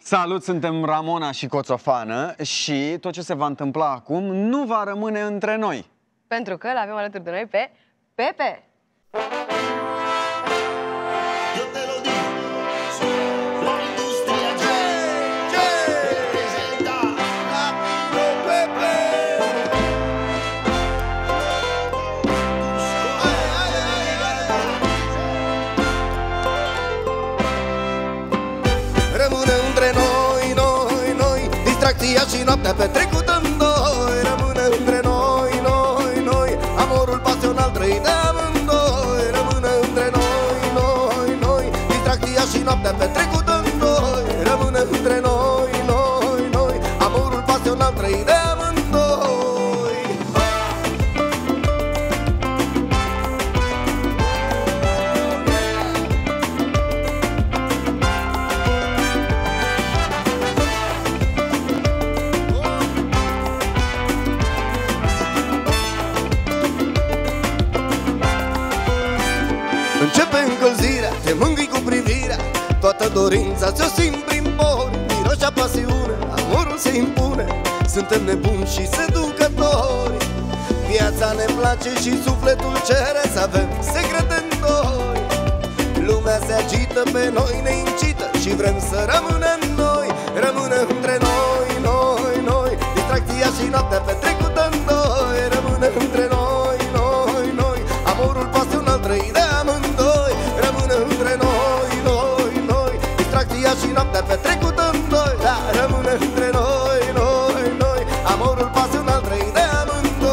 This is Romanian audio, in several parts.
Salut, suntem Ramona și Coțofană și tot ce se va întâmpla acum nu va rămâne între noi. Pentru că l-avem alături de noi pe Pepe. Rămâne între noi, distracția și noaptea petrecută în doi. Rămâne între noi, amorul pasional trăit de amândoi. Rămâne între noi, distracția și noaptea petrecută în doi. Rămâne între noi, amorul pasional trăit de amândoi. Începe încălzirea, te mângâi cu privirea, toată dorința ți-o simt prin pori. Miroșea pasiune, amorul se impune, suntem nebuni și seducători. Viața ne place și sufletul cere să avem secrete în doi. Lumea se agită, pe noi ne incită și vrem să rămânem noi. Rămâne între noi, distracția și noaptea petrecută în doi. Rămâne între noi, amorul pasional trăit de amândoi. Rămâne între noi, distracția și noaptea petrecută în doi. Da, rămâne între noi, amorul pasional trăit de amândoi.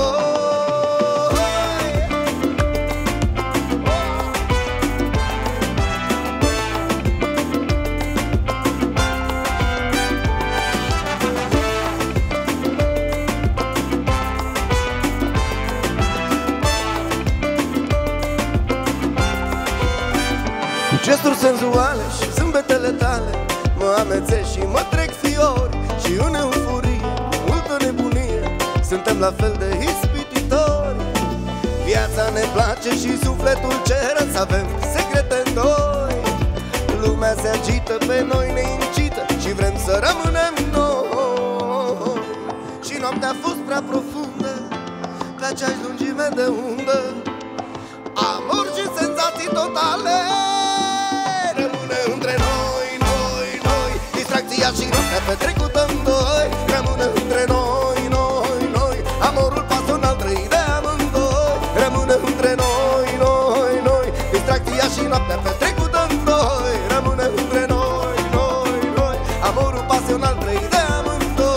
Cu gesturi senzuale și zâmbetele tale mă amețești și mă trec fiori. Și în euforie, multă nebunie, suntem la fel de ispititori. Viața ne place și sufletul cere să avem secrete în doi. Lumea se agită, pe noi ne incită și vrem să rămânem noi. Și noaptea a fost prea profundă, pe aceeași lungime de undă, amor și senzații totale. Rămâne între noi, distracția și noaptea petrecută în doi. Rămâne între noi, amorul pasional trăit de amândoi. Rămâne între noi, distracția și noaptea petrecută în doi. Rămâne între noi, amorul pasional trăit de amândoi.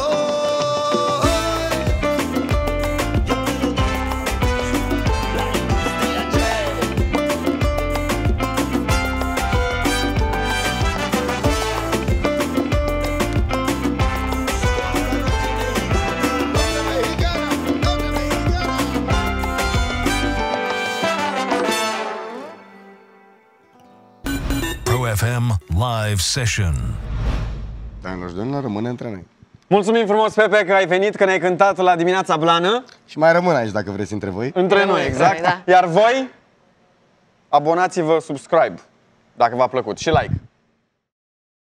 FM Live Session. Doamnelor și domnilor, rămâne între noi. Mulțumim frumos, Pepe, că ai venit, că ne-ai cântat la dimineața blană. Și mai rămân aici dacă vreți între voi. Între noi, exact. Da. Iar voi, abonați-vă, subscribe, dacă v-a plăcut, și like.